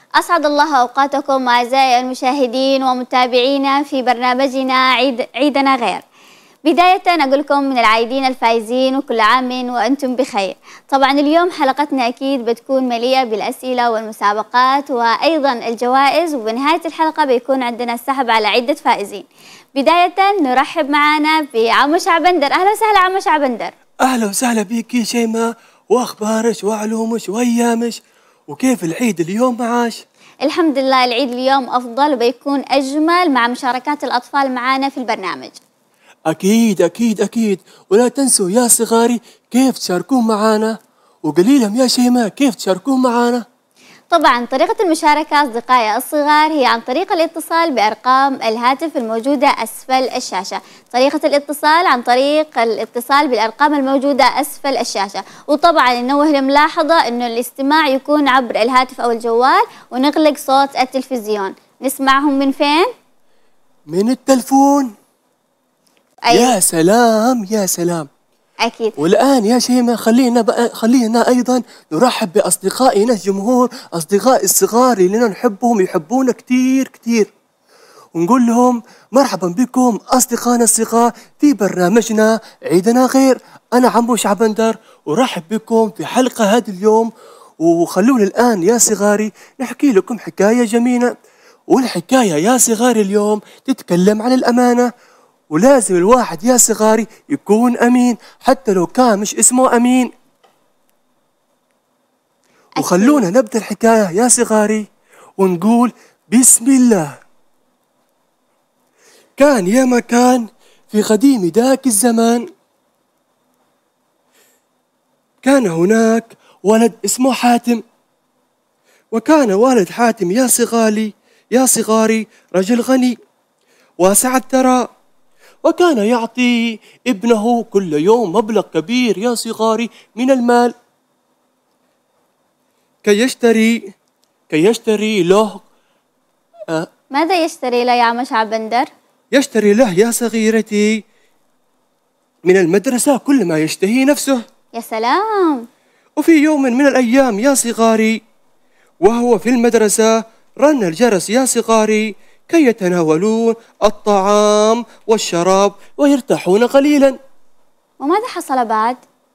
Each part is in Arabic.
أسعد الله أوقاتكم أعزائي المشاهدين ومتابعينا في برنامجنا عيدنا غير. بداية أقول لكم من العايدين الفايزين وكل عام وأنتم بخير. طبعا اليوم حلقتنا أكيد بتكون مليئة بالأسئلة والمسابقات وأيضا الجوائز، وبنهاية الحلقة بيكون عندنا السحب على عدة فائزين. بداية نرحب معنا بعمو شعبندر. أهلا وسهلا عمو شعبندر. أهلا وسهلا بك يا شيماء، وأخبارك وعلومك وأيامك، وكيف العيد اليوم معاش؟ الحمد لله العيد اليوم أفضل وبيكون أجمل مع مشاركات الأطفال معنا في البرنامج. أكيد أكيد أكيد، ولا تنسوا يا صغاري كيف تشاركون معانا، وقليلهم يا شيماء كيف تشاركون معانا؟ طبعا طريقة المشاركة أصدقائي الصغار هي عن طريق الاتصال بأرقام الهاتف الموجودة أسفل الشاشة. طريقة الاتصال عن طريق الاتصال بالأرقام الموجودة أسفل الشاشة، وطبعا ننوه لملاحظة أنه الاستماع يكون عبر الهاتف أو الجوال، ونغلق صوت التلفزيون. نسمعهم من فين؟ من التلفون. أيوة. يا سلام يا سلام. أكيد. والآن يا شيماء خلينا أيضا نرحب بأصدقائنا الجمهور، أصدقائي الصغار اللي نحبهم يحبونا كتير كتير، ونقول لهم مرحبا بكم أصدقائنا الصغار في برنامجنا عيدنا غير. أنا عمو شعبندر ورحب بكم في حلقة هذا اليوم. وخلونا الآن يا صغاري نحكي لكم حكاية جميلة، والحكاية يا صغاري اليوم تتكلم عن الأمانة، ولازم الواحد يا صغاري يكون أمين حتى لو كان مش اسمه أمين. وخلونا نبدأ الحكاية يا صغاري ونقول بسم الله. كان يا مكان في قديم ذاك الزمان، كان هناك ولد اسمه حاتم، وكان والد حاتم يا صغاري رجل غني واسع الثراء، وكان يعطي ابنه كل يوم مبلغ كبير يا صغاري من المال كي يشتري له. ماذا يشتري له يا عم شعبندر؟ يشتري له يا صغيرتي من المدرسة كل ما يشتهي نفسه. يا سلام. وفي يوم من الأيام يا صغاري وهو في المدرسة رن الجرس يا صغاري كي يتناولون الطعام والشراب ويرتاحون قليلا. وماذا حصل بعد؟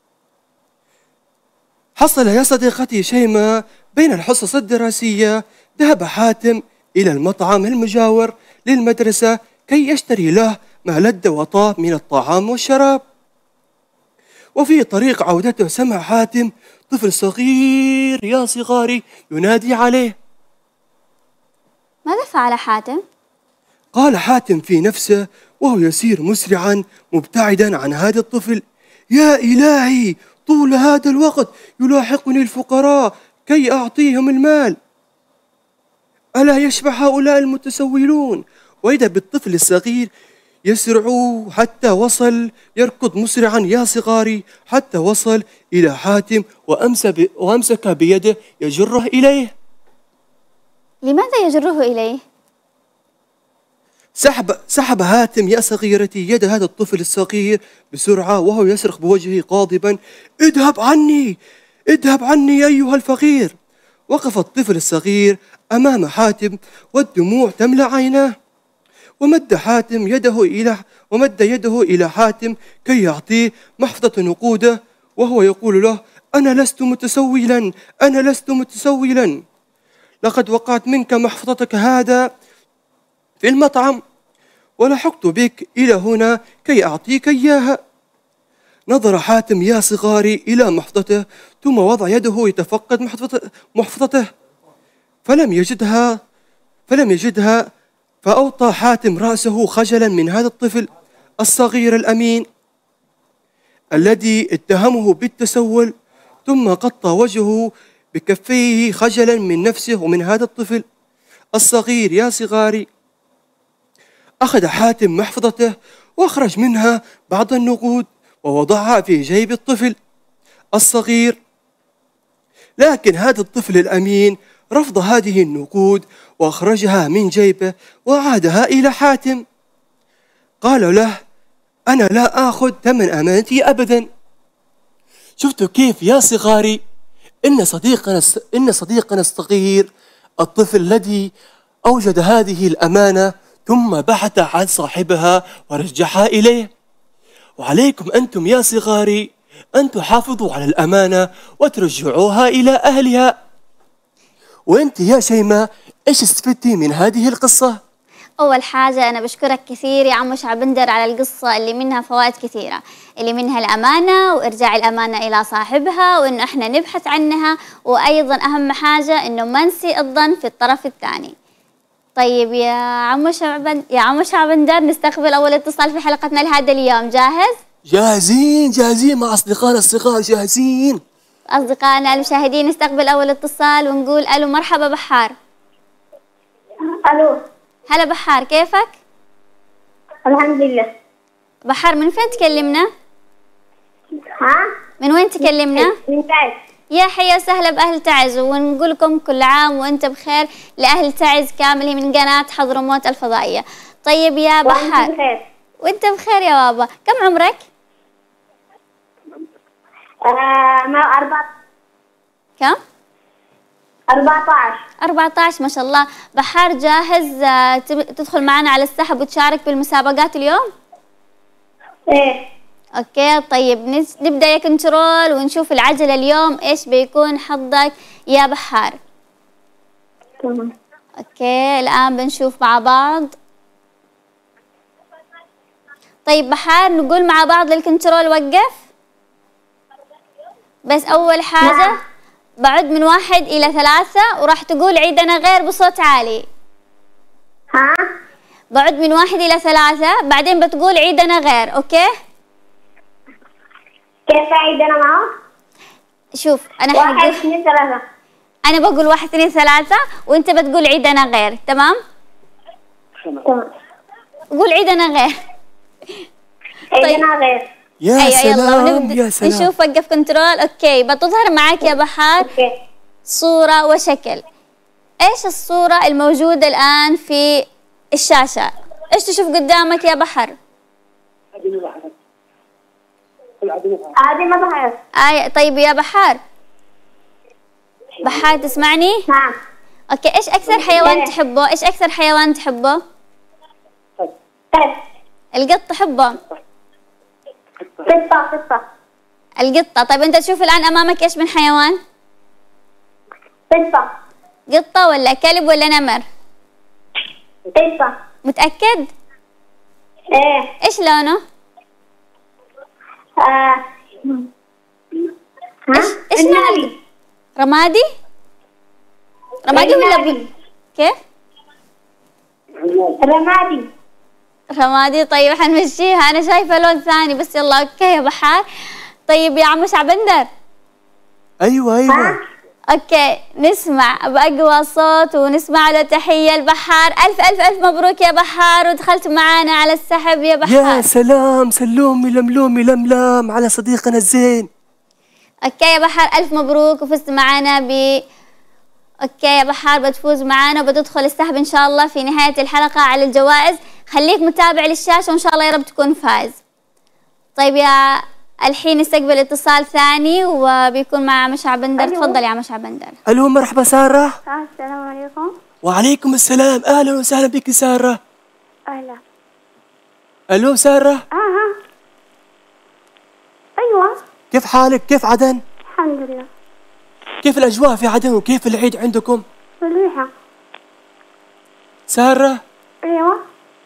حصل يا صديقتي شيماء بين الحصص الدراسية ذهب حاتم إلى المطعم المجاور للمدرسة كي يشتري له ما لذ وطاب من الطعام والشراب. وفي طريق عودته سمع حاتم طفل صغير يا صغاري ينادي عليه. ماذا فعل حاتم؟ قال حاتم في نفسه وهو يسير مسرعا مبتعدا عن هذا الطفل: يا إلهي، طول هذا الوقت يلاحقني الفقراء كي أعطيهم المال، ألا يشبع هؤلاء المتسولون؟ وإذا بالطفل الصغير يسرع حتى وصل، يركض مسرعا يا صغاري حتى وصل إلى حاتم وأمسك بيده يجره إليه. لماذا يجره إليه؟ سحب حاتم يا صغيرتي يد هذا الطفل الصغير بسرعة وهو يصرخ بوجهه غاضبا: اذهب عني، اذهب عني أيها الفقير. وقف الطفل الصغير أمام حاتم والدموع تملأ عيناه، ومد يده إلى حاتم كي يعطيه محفظة نقوده، وهو يقول له: أنا لست متسولا، لقد وقعت منك محفظتك هذا في المطعم، ولحقت بك إلى هنا كي أعطيك إياها. نظر حاتم يا صغاري إلى محفظته، ثم وضع يده يتفقد محفظته فلم يجدها، فأوطى حاتم رأسه خجلا من هذا الطفل الصغير الأمين الذي اتهمه بالتسول، ثم غطى وجهه بكفيه خجلا من نفسه ومن هذا الطفل الصغير يا صغاري. أخذ حاتم محفظته وأخرج منها بعض النقود ووضعها في جيب الطفل الصغير، لكن هذا الطفل الأمين رفض هذه النقود وأخرجها من جيبه وعادها إلى حاتم. قال له: أنا لا آخذ ثمن أمانتي أبدا. شفتوا كيف يا صغاري إن صديقنا الصغير الطفل الذي أوجد هذه الأمانة ثم بحث عن صاحبها ورجعها إليه. وعليكم أنتم يا صغاري أن تحافظوا على الأمانة وترجعوها إلى أهلها. وأنت يا شيماء إيش استفدتي من هذه القصة؟ أول حاجة أنا بشكرك كثير يا عمو شعبندر على القصة اللي منها فوائد كثيرة، اللي منها الأمانة وإرجاع الأمانة إلى صاحبها وإنه إحنا نبحث عنها، وأيضا أهم حاجة إنه ما نسيء الظن في الطرف الثاني. طيب يا عمو شعبندر نستقبل أول اتصال في حلقتنا لهذا اليوم، جاهز؟ جاهزين مع أصدقائنا الصغار، جاهزين. أصدقائنا المشاهدين نستقبل أول اتصال ونقول ألو، مرحبا بحار. الو. هلا بحار، كيفك؟ الحمد لله. بحار من فين تكلمنا؟ ها؟ من وين تكلمنا؟ من تعز. يا حيا وسهلا بأهل تعز، ونقول لكم كل عام وأنت بخير لأهل تعز كامل، هي من قناة حضرموت الفضائية. طيب يا بحار. وأنت بخير. وأنت بخير يا بابا، كم عمرك؟ ما 4. كم؟ 14. 14 ما شاء الله. بحار جاهز تدخل معنا على السحب وتشارك بالمسابقات اليوم؟ ايه. اوكي طيب نبدأ يا كنترول ونشوف العجلة اليوم ايش بيكون حظك يا بحار. تمام. اوكي الآن بنشوف مع بعض. طيب بحار نقول مع بعض للكنترول وقف. بس أول حاجة نعم. بعد من 1 إلى 3 وراح تقول عيدنا غير بصوت عالي. ها؟ بعد من 1 إلى 3 بعدين بتقول عيدنا غير، أوكي؟ كيف أعيد أنا معه؟ شوف أنا 1 2 3. أنا بقول 1 2 3 وأنت بتقول عيدنا غير، تمام؟ تمام. قول عيدنا غير. عيدنا غير. يا أيوة سلام يا سلام. نشوف وقف كنترول. أوكي بتظهر معك يا بحار اوكي. صورة وشكل. إيش الصورة الموجودة الآن في الشاشة؟ إيش تشوف قدامك يا بحر؟ هذه ما بحث. طيب يا بحار. بحار تسمعني؟ نعم. أوكي إيش أكثر حيوان تحبه؟ إيش أكثر حيوان تحبه؟ طيب. القط تحبه؟ قطة. القطة. طيب أنت تشوف الآن أمامك إيش من حيوان؟ قطة. قطة ولا كلب ولا نمر؟ قطة. متأكد؟ ايه. إيش لونه؟ إيش لونه؟ رمادي؟ رمادي ولا كيف؟ رمادي. رمادي. طيب حنمشيها، أنا شايفة لون ثاني بس يلا أوكي يا بحار. طيب يا عمو شعبندر. أيوة. اوكي نسمع بأقوى صوت ونسمع له تحية البحار. ألف مبروك يا بحار ودخلت معانا على السحب يا بحار. يا سلام، سلومي لملومي لملام على صديقنا الزين. اوكي يا بحار ألف مبروك وفزت معانا اوكي يا بحار بتفوز معانا وبتدخل السحب ان شاء الله في نهاية الحلقة على الجوائز. خليك متابع للشاشة وان شاء الله يا رب تكون فاز. طيب يا الحين نستقبل اتصال ثاني وبيكون مع عم شعبندر. تفضل يا عم شعبندر. الو مرحبا سارة. السلام عليكم. وعليكم السلام، اهلا وسهلا بك سارة. اهلا. الو سارة. اها. ايوه. كيف حالك؟ كيف عدن؟ الحمد لله. كيف الاجواء في عدن وكيف العيد عندكم؟ مليحة. سارة. ايوه.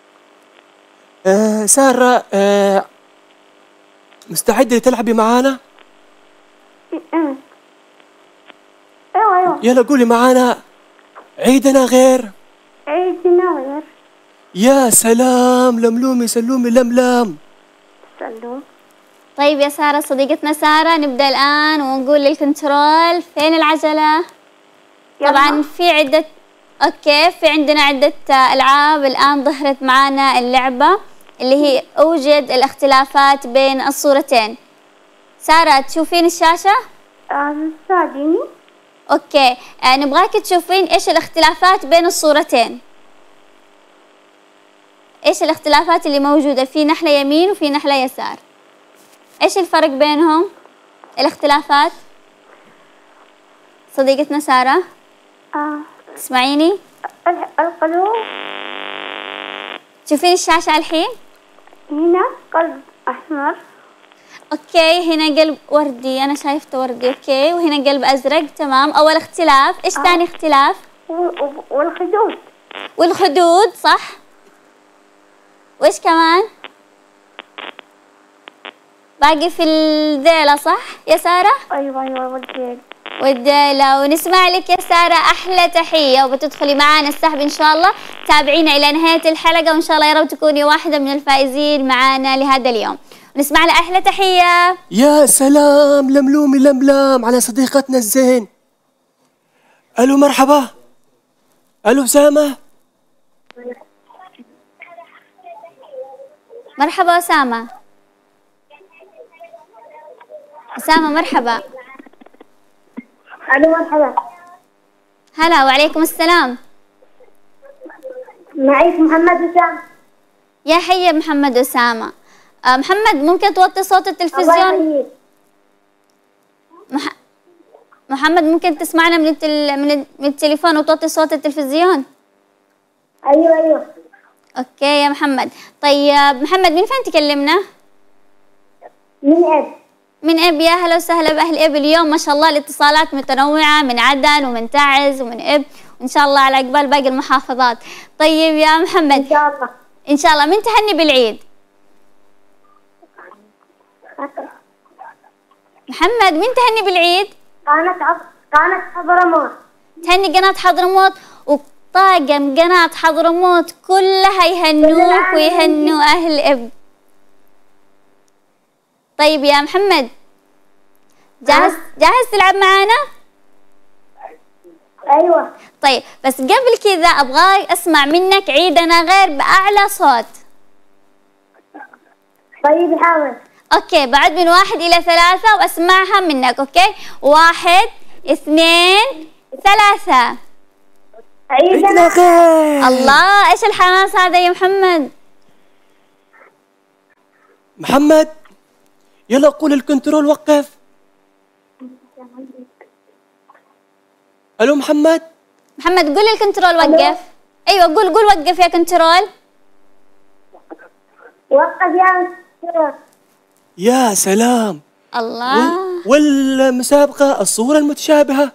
سارة مستعدة تلعبي معانا؟ ايوه. يلا قولي معانا عيدنا غير. عيدنا غير. يا سلام، لملومي سلومي لملام. سلام. طيب يا سارة صديقتنا سارة نبدأ الآن ونقول للكنترول فين العجلة؟ طبعا في عدة اوكي في عندنا عدة ألعاب الآن ظهرت معانا اللعبة اللي هي أوجد الاختلافات بين الصورتين. سارة تشوفين الشاشة؟ ساعديني. اوكي نبغاك تشوفين ايش الاختلافات بين الصورتين. ايش الاختلافات اللي موجودة؟ في نحلة يمين وفي نحلة يسار. ايش الفرق بينهم؟ الاختلافات صديقتنا سارة. تسمعيني؟ القلوب. تشوفين الشاشة الحين؟ هنا قلب أحمر. اوكي، هنا قلب وردي، انا شايفته وردي. اوكي، وهنا قلب ازرق. تمام، اول اختلاف. ايش ثاني اختلاف؟ والخدود. والخدود، صح. وايش كمان؟ باقي في الذيلة، صح يا سارة؟ أيوة والديل. والديلة. ونسمع لك يا سارة أحلى تحية، وبتدخلي معانا السحب إن شاء الله. تابعينا إلى نهاية الحلقة، وإن شاء الله يا رب تكوني واحدة من الفائزين معانا لهذا اليوم. ونسمع لها أحلى تحية. يا سلام، لملومي لملام على صديقتنا الزين. ألو مرحبا. ألو أسامة. مرحبا أسامة. أسامة مرحبا. ألو مرحبا. هلا، وعليكم السلام. معك محمد أسامة. يا حي محمد أسامة. محمد، ممكن توطي صوت التلفزيون؟ محمد، ممكن تسمعنا من التليفون وتوطي صوت التلفزيون؟ أيوة. اوكي يا محمد. طيب محمد، من فين تكلمنا؟ من أب. من اب. يا هلا وسهلا باهل اب. اليوم ما شاء الله الاتصالات متنوعه، من عدن ومن تعز ومن اب، وان شاء الله على عقبال باقي المحافظات. طيب يا محمد، إن شاء الله. ان شاء الله. من تهني بالعيد؟ محمد، من تهني بالعيد؟ قناة حضرموت. تهني قناة حضرموت، وطاقم قناة حضرموت كلها يهنوك ويهنوا أهل إب. طيب يا محمد، جاهز تلعب معانا؟ أيوة. طيب، بس قبل كذا أبغى أسمع منك عيدنا غير بأعلى صوت. طيب حاضر. أوكي، بعد من 1 إلى 3 وأسمعها منك. أوكي، 1 2 3. عيدنا غير. الله، إيش الحماس هذا يا محمد؟ محمد، يلا قول الكنترول وقف. ألو محمد. محمد، قول الكنترول وقف. أيوة، قول وقف يا كنترول. وقف يا كنترول. يا سلام. الله. والمسابقة الصورة المتشابهة.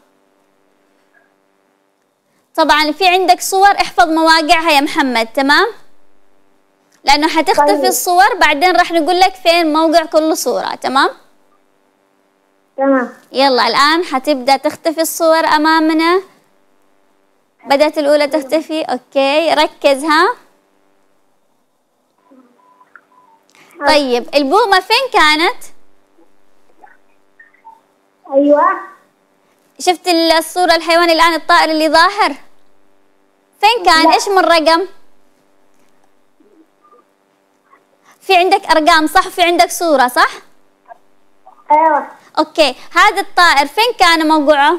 طبعا في عندك صور، احفظ مواقعها يا محمد. تمام، لأنه حتختفي طيب. الصور، بعدين راح نقول لك فين موقع كل صورة. تمام. يلا الآن حتبدأ تختفي الصور أمامنا. بدأت الأولى تختفي. أوكي، ركز ها. طيب، البومة فين كانت؟ أيوة. شفت الصورة الحيوان الآن، الطائر اللي ظاهر فين كان؟ إيش من رقم؟ في عندك أرقام صح؟ في عندك صورة صح؟ أيوة. أوكي، هذا الطائر فين كان موقعه؟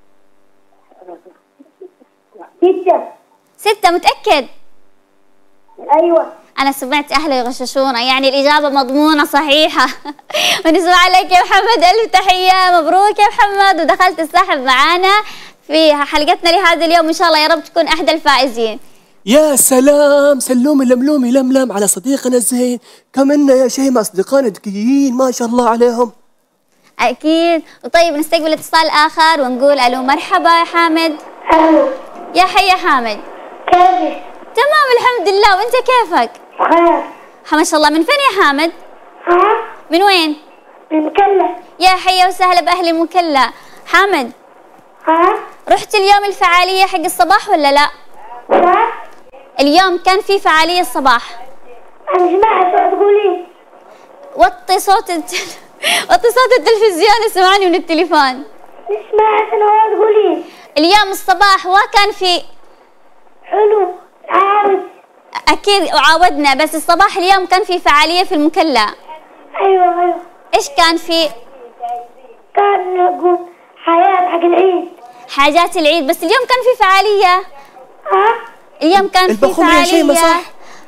6. 6 متأكد؟ أيوة. أنا سمعت أهله يغششونا، يعني الإجابة مضمونة صحيحة. ونسمع لك يا محمد ألف تحية. مبروك يا محمد، ودخلت السحب معانا في حلقتنا لهذا اليوم. إن شاء الله يا رب تكون أحد الفائزين. يا سلام، سلومي لملومي لملم على صديقنا الزين. كمنا يا شيماء أصدقائنا ذكيين ما شاء الله عليهم. أكيد. وطيب نستقبل اتصال آخر ونقول ألو مرحبا يا حامد. ألو. يا حي يا حامد. كيفك؟ تمام الحمد لله، وأنت كيفك؟ بخير. ما شاء الله. من فين يا حامد؟ من وين؟ من مكلا. يا حي وسهلا بأهل المكلا. حامد، رحت اليوم الفعالية حق الصباح ولا لا؟ اليوم كان في فعالية الصباح. أنا سمعت تقولين. وطي صوت وطي صوت التلفزيون اسمعني من التليفون. سمعت أنا تقولين. اليوم الصباح وكان في. حلو، عاود. أكيد وعاودنا، بس الصباح اليوم كان في فعالية في المكلا. أيوة. إيش كان في؟ كان نقول حياة حق العيد. حاجات العيد، بس اليوم كان في فعالية. اليوم كان في فعالية. ما صح؟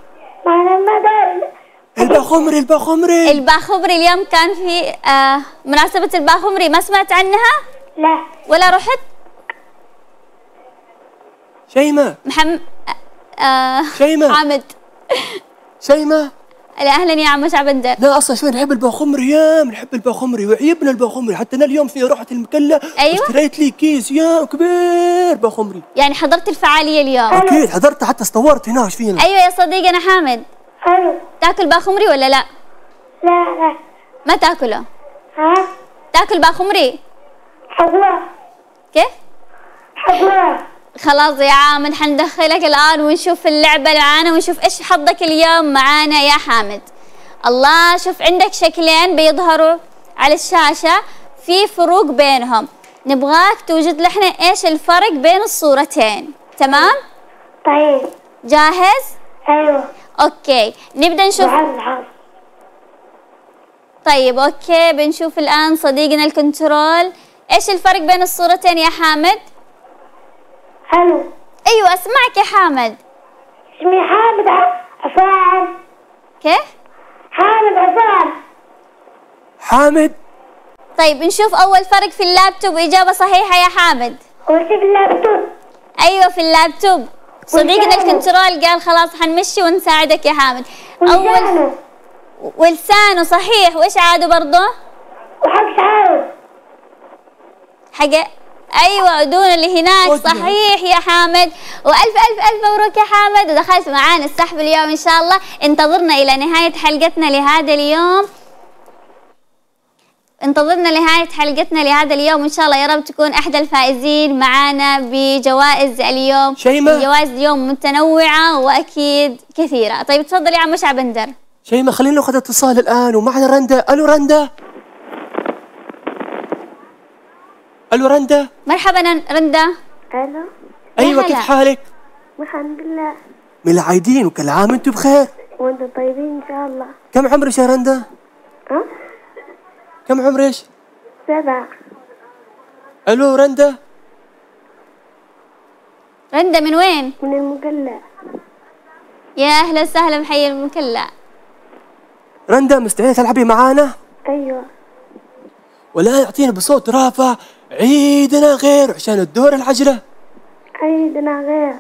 الباخمري الباخمري اليوم كان في مناسبة الباخمري، ما سمعت عنها؟ لا. ولا رحت؟ شيماء. شيماء. حامد. شيماء. اهلا يا عم شعبندر. لا اصلا شوي نحب الباخمري، يا نحب الباخمري وعيبنا الباخمري، حتى انا اليوم في رحت المكلا. أيوة. اشتريت لي كيس يا كبير باخمري. يعني حضرت الفعاليه اليوم؟ اكيد حضرت، حتى صورت هنا. ايش فينا؟ ايوه يا صديقي انا حامد. الو. تاكل باخمري ولا لا؟ لا. ما تاكله؟ ها؟ تاكل باخمري؟ حضرة. كيف؟ حضرة. خلاص يا عامد حندخلك الآن ونشوف اللعبة معانا ونشوف إيش حظك اليوم معانا يا حامد. الله، شوف عندك شكلين بيظهروا على الشاشة في فروق بينهم، نبغاك توجد لحنا إيش الفرق بين الصورتين، تمام؟ طيب. جاهز؟ ايوه. أوكي نبدأ نشوف. طيب أوكي بنشوف الآن صديقنا الكنترول، إيش الفرق بين الصورتين يا حامد؟ الو. ايوه اسمعك يا حامد. اسمي حامد عفان. كيف؟ حامد عفان. حامد. طيب نشوف اول فرق في اللابتوب، اجابه صحيحه يا حامد. وش في اللابتوب؟ ايوه في اللابتوب. صديقنا الكنترول قال خلاص حنمشي ونساعدك يا حامد. ولسانه. ولسانه صحيح، وايش عاده برضه؟ وحق شعره. حاجه ايوه عدون اللي هناك صحيح يا حامد، والف الف الف مبروك يا حامد، ودخلت معانا السحب اليوم ان شاء الله. انتظرنا الى نهايه حلقتنا لهذا اليوم، انتظرنا لنهايه حلقتنا لهذا اليوم ان شاء الله، يا رب تكون احدى الفائزين معانا بجوائز اليوم. شيماء. جوائز اليوم متنوعه واكيد كثيره. طيب تفضل يا عم شعبندر. شيماء خلينا ناخذ اتصال الان، ومعنا رندا. الو رندا. الو رندا. مرحبا رندا. الو. ايوه كيف حالك؟ الحمد لله. من العايدين، وكل عام وانتم بخير. وانتم طيبين ان شاء الله. كم عمرك يا رندا؟ ها؟ كم عمرك؟ 7. الو رندا. رندا من وين؟ من المقلع. يا اهلا وسهلا بحي المكلا. رندا مستعدة تلعبي معانا؟ ايوه. ولا يعطينا بصوت رافع عيدنا غير عشان الدور العجلة. عيدنا غير.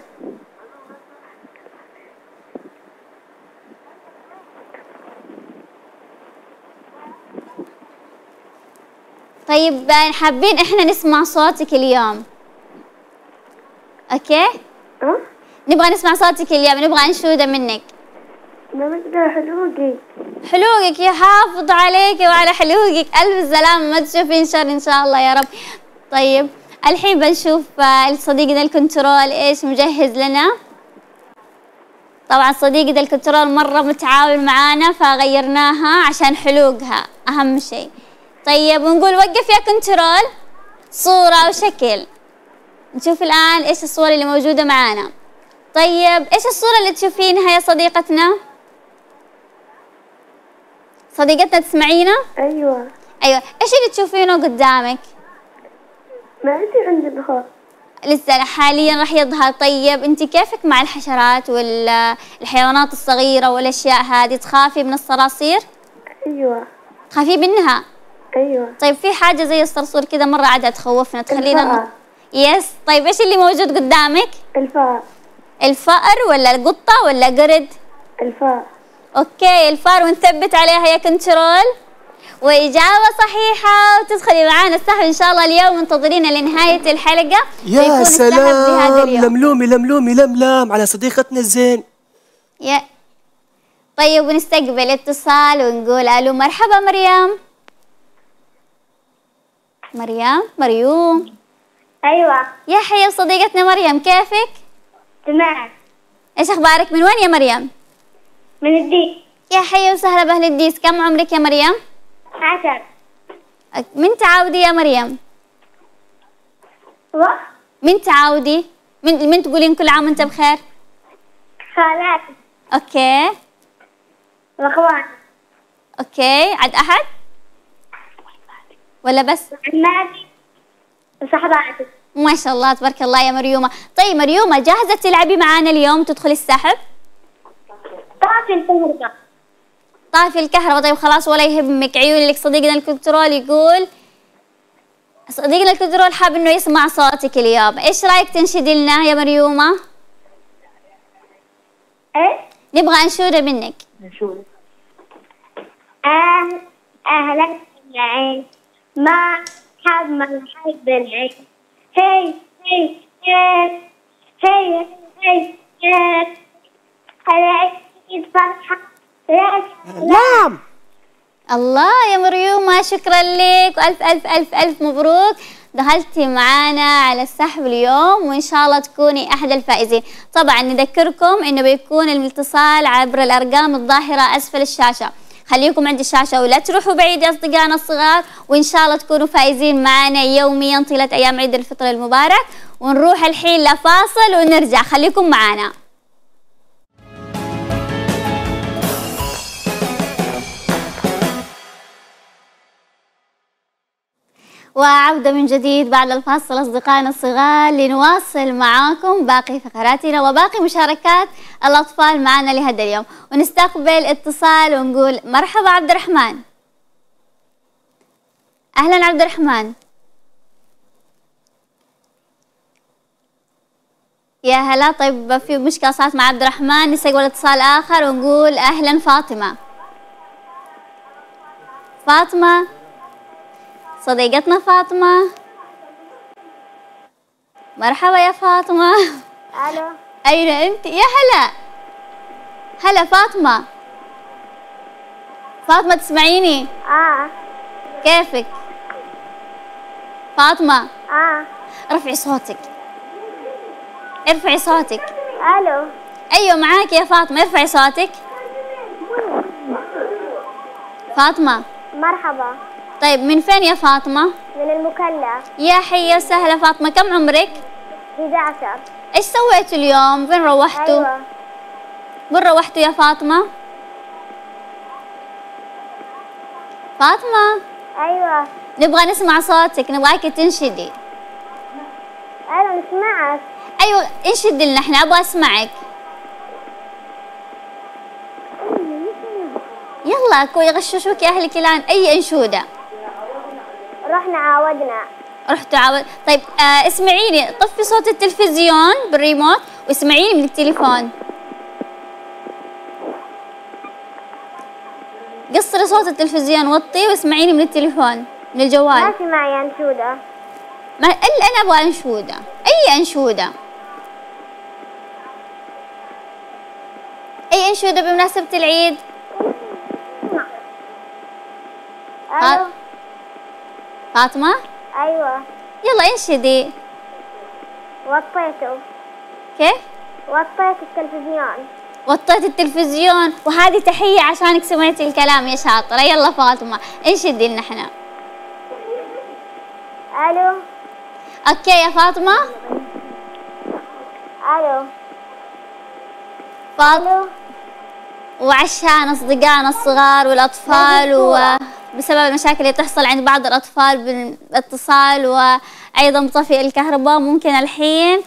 طيب حابين احنا نسمع صوتك اليوم. اوكي؟ ها؟ نبغى نسمع صوتك اليوم، نبغى انشودة منك. ما بقدر حلوقي. حلوقك يحافظ عليك وعلى حلوقك، ألف سلامة ما تشوفين شر إن شاء الله يا رب. طيب الحين بنشوف صديقنا الكنترول إيش مجهز لنا. طبعا صديقنا الكنترول مرة متعاون معانا فغيرناها عشان حلوقها أهم شيء. طيب ونقول وقف يا كنترول صورة وشكل. نشوف الآن إيش الصور اللي موجودة معانا. طيب إيش الصورة اللي تشوفينها يا صديقتنا؟ صديقتنا تسمعينا؟ ايوه. ايوه، ايش اللي تشوفينه قدامك؟ ما عندي دخول. لسه حاليا راح يظهر. طيب انت كيفك مع الحشرات والحيوانات الصغيرة والاشياء هذه؟ تخافي من الصراصير؟ ايوه. تخافي منها؟ ايوه. طيب في حاجة زي الصرصور كذا مرة عادة تخوفنا تخلينا يس. طيب ايش اللي موجود قدامك؟ الفار. الفأر ولا القطة ولا قرد؟ الفار. اوكي الفار، ونثبت عليها يا كنترول. وإجابة صحيحة، وتدخلي معانا السحب إن شاء الله اليوم. منتظرين لنهاية الحلقة. يا سلام لملومي لملومي لملام على صديقتنا الزين. يا طيب ونستقبل اتصال ونقول ألو. مرحبا مريم. مريوم. ايوه. يا حيا صديقتنا مريم، كيفك؟ تمام. ايش اخبارك؟ من وين يا مريم؟ من الديس. يا حيا وسهلا باهل الديس. كم عمرك يا مريم؟ 10. من تعاودي يا مريم؟ من تعاودي؟ من تقولين كل عام وانت بخير؟ خالاتي. اوكي. الاخوان. اوكي، عاد احد؟ ولا بس؟ عماتي وصحباتي. ما شاء الله تبارك الله يا مريومة. طيب مريومة جاهزة تلعبي معانا اليوم تدخلي السحب؟ طافي الكهرباء. طافي الكهرباء. طيب خلاص ولا يهمك، عيوني لك. صديقنا الكنترول يقول صديقنا الكنترول حاب انه يسمع صوتك اليوم، ايش رايك تنشدي لنا يا مريومة؟ ايه؟ نبغى انشودة منك. أهلا بالعين ما حب من حب العين هي هي هي هي هي هي هي فرحة نعم. الله يا مريومة، شكرا لك وألف ألف ألف ألف مبروك، دخلتي معانا على السحب اليوم وإن شاء الله تكوني أحد الفائزين. طبعا نذكركم إنه بيكون الاتصال عبر الأرقام الظاهرة أسفل الشاشة، خليكم عند الشاشة ولا تروحوا بعيد يا أصدقائنا الصغار، وإن شاء الله تكونوا فائزين معنا يوميا طيلة أيام عيد الفطر المبارك. ونروح الحين لفاصل ونرجع، خليكم معنا. وعودة من جديد بعد الفاصل أصدقائنا الصغار لنواصل معاكم باقي فقراتنا وباقي مشاركات الأطفال معنا لهذا اليوم، ونستقبل اتصال ونقول مرحبا عبد الرحمن. أهلا عبد الرحمن. يا هلا. طيب في مشكلة صارت مع عبد الرحمن، نستقبل اتصال آخر ونقول أهلا فاطمة. فاطمة صديقتنا فاطمة، مرحبا يا فاطمة. ألو. أين أنت؟ يا هلا. هلا فاطمة. فاطمة تسمعيني؟ كيفك؟ فاطمة رفعي صوتك، ارفعي صوتك. ألو. أيوة معاك يا فاطمة، ارفعي صوتك. فاطمة مرحبا. طيب من فين يا فاطمة؟ من المكلا. يا حيا وسهلا فاطمة، كم عمرك؟ 11. ايش سويتوا اليوم؟ وين روحتوا؟ أيوة. وين روحتوا يا فاطمة؟ فاطمة أيوة. نبغى نسمع صوتك، نبغاكي تنشدي. أنا نسمعك. ايوه انشدي لنا، احنا ابغى اسمعك. يلا كوي يغششوك اهلك الان، اي انشودة. رحنا عاودنا. رحتوا عاود. طيب اسمعيني، طفي صوت التلفزيون بالريموت واسمعيني من التليفون. قصري صوت التلفزيون وطي واسمعيني من التليفون من الجوال. ما في معي أنشودة. ما الا انا ابغى انشودة، اي انشودة. اي انشودة بمناسبة العيد. ألو. فاطمة؟ أيوة. يلا انشدي. وطيته. كيف؟ وطيت التلفزيون. وطيت التلفزيون، وهذه تحية عشانك سمعتي الكلام يا شاطرة. يلا فاطمة انشدي لنا احنا. ألو. اوكي يا فاطمة. ألو. فاطمة وعشان أصدقائنا الصغار والأطفال وبسبب المشاكل اللي تحصل عند بعض الأطفال بالاتصال وأيضا بطفئ الكهرباء، ممكن الحين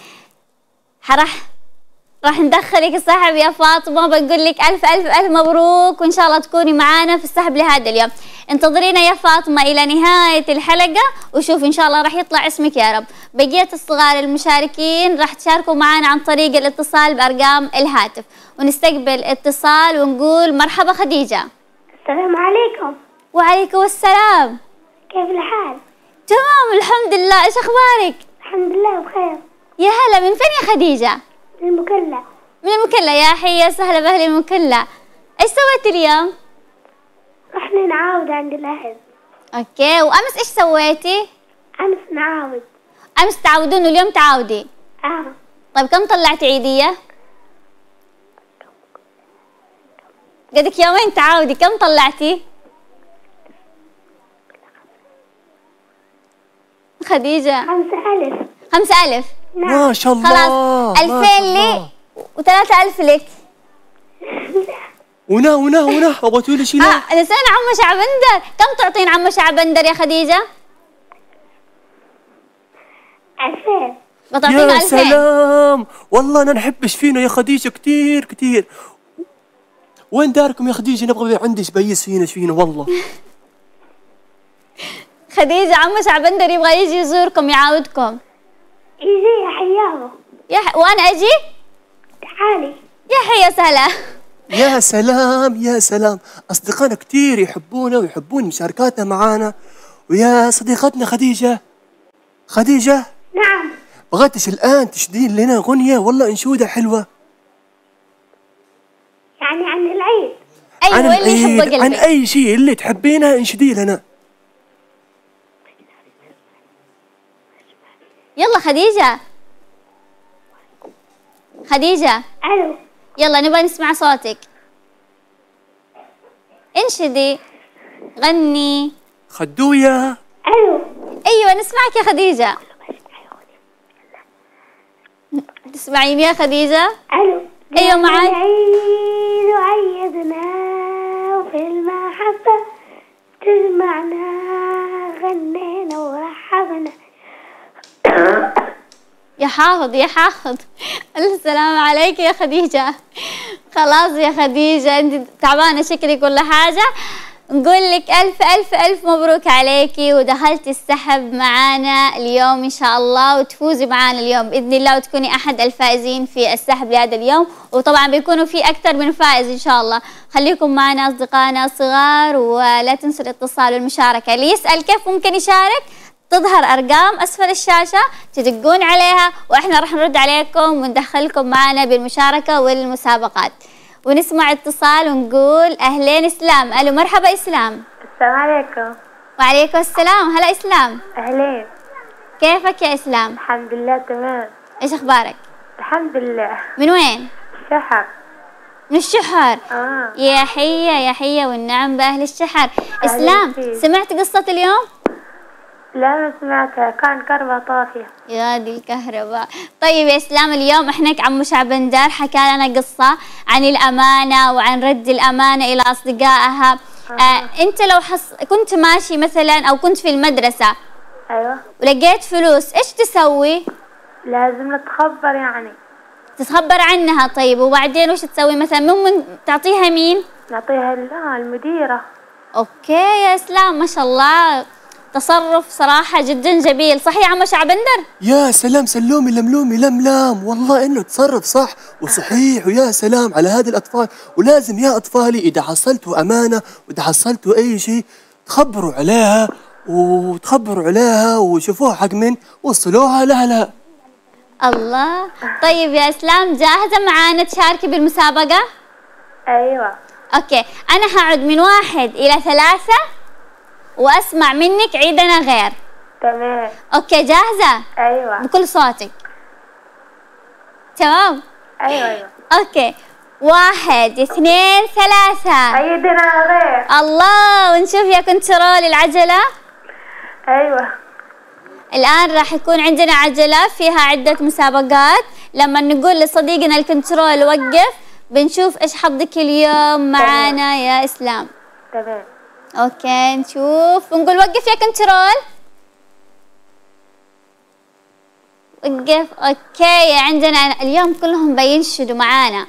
راح ندخلك السحب يا فاطمة. بنقول لك ألف ألف ألف مبروك، وإن شاء الله تكوني معانا في السحب لهذا اليوم. انتظرينا يا فاطمة إلى نهاية الحلقة وشوف إن شاء الله راح يطلع اسمك يا رب. بقية الصغار المشاركين راح تشاركوا معنا عن طريق الاتصال بأرقام الهاتف، ونستقبل اتصال ونقول مرحبا خديجة. السلام عليكم. وعليكم السلام. كيف الحال؟ تمام الحمد لله، إيش أخبارك؟ الحمد لله بخير. يا هلا، من فين يا خديجة؟ من المكلا. من المكلا، يا حيا سهلا بأهل المكلا. إيش سويت اليوم؟ رحنا نعاود عند الأهل. أوكي، وأمس إيش سويتي؟ أمس نعاود. أمس تعودون واليوم تعاودي؟ طيب كم طلعتي عيدية؟ قدك يومين تعاودي، كم طلعتي؟ خديجة 5000. 5000. ما شاء الله. خلاص 2000 لي و3000 لك. ونا ابغى تقولي شيء. نسينا عمو شعبندر، كم تعطين عمو شعبندر يا خديجة؟ 2000. بتعطينا 2000. يا سلام، والله انا نحبش فينا يا خديجة كثير كثير. وين داركم يا خديجة؟ نبغى عندي بيس فينا والله. خديجة عمو شعبندر يبغى يجي يزوركم يعاودكم. يجي حياه. وأنا أجي؟ تعالي. يا حيا سهلا. يا سلام يا سلام، أصدقائنا كتير يحبونا ويحبون مشاركاتنا معانا. ويا صديقتنا خديجة نعم. بغيتش الآن تشدين لنا غنية والله أنشودة حلوة. يعني عن العيد. أيوة عن اللي يحب العيد، عن قلبك. أي شيء اللي تحبينه انشدي لنا. يلا خديجة الو. يلا نبغى نسمع صوتك. انشدي، غني. خدوية. الو. ايوه نسمعك يا خديجة. تسمعيني يا خديجة؟ الو. ايوه معاك. العيد وعيدنا وفي المحبة تجمعنا غنينا ورحبنا. يا حافظ السلام عليك يا خديجة. خلاص يا خديجة انت تعبانة شكلك ولا حاجة. نقول لك ألف مبروك عليكي، ودخلتي السحب معانا اليوم إن شاء الله، وتفوزي معانا اليوم بإذن الله، وتكوني أحد الفائزين في السحب لهذا اليوم. وطبعا بيكونوا في أكثر من فائز إن شاء الله. خليكم معنا أصدقائنا الصغار، ولا تنسوا الاتصال والمشاركة. اللي يسأل كيف ممكن يشارك، تظهر أرقام أسفل الشاشة تدقون عليها، وإحنا راح نرد عليكم وندخلكم معنا بالمشاركة والمسابقات. ونسمع اتصال ونقول أهلين إسلام. ألو مرحبا إسلام. السلام عليكم. وعليكم السلام. هلا إسلام. أهلين. كيفك يا إسلام؟ الحمد لله تمام. إيش أخبارك؟ الحمد لله. من وين؟ شحر. من الشحر. يا حية والنعم بأهل الشحر. إسلام سمعت قصة اليوم؟ لا ما سمعتها، كان كهرباء طافية. يا دي الكهرباء. طيب يا إسلام اليوم إحنا عمو شعبندر حكى لنا قصة عن الأمانة وعن رد الأمانة إلى أصدقائها. أنت لو كنت ماشي مثلا أو كنت في المدرسة. أيوة. ولقيت فلوس إيش تسوي؟ لازم نتخبر يعني. تتخبر عنها. طيب وبعدين وش تسوي مثلا؟ ممكن تعطيها مين؟ نعطيها المديرة. أوكي يا إسلام ما شاء الله، تصرف صراحة جدا جميل. صح يا عمو شعبندر؟ يا سلام، سلومي لملومي لملام، والله انه تصرف صح وصحيح. ويا سلام على هذه الاطفال. ولازم يا اطفالي اذا حصلتوا امانه واذا حصلتوا اي شيء تخبروا عليها وشوفوها حق من وصلوها لها. الله. طيب يا اسلام جاهزة معانا تشاركي بالمسابقة؟ ايوه. اوكي انا هعد من 1 إلى 3 واسمع منك عيدنا غير. تمام. اوكي جاهزة؟ ايوه. بكل صوتك. تمام؟ ايوه. اوكي 1 2 3. عيدنا غير. الله. ونشوف يا كنترول العجلة. ايوه. الآن راح يكون عندنا عجلة فيها عدة مسابقات. لما نقول لصديقنا الكنترول وقف بنشوف ايش حظك اليوم معانا يا إسلام. تمام. اوكي نشوف ونقول وقف يا كنترول. وقف. اوكي عندنا اليوم كلهم بينشدوا معانا.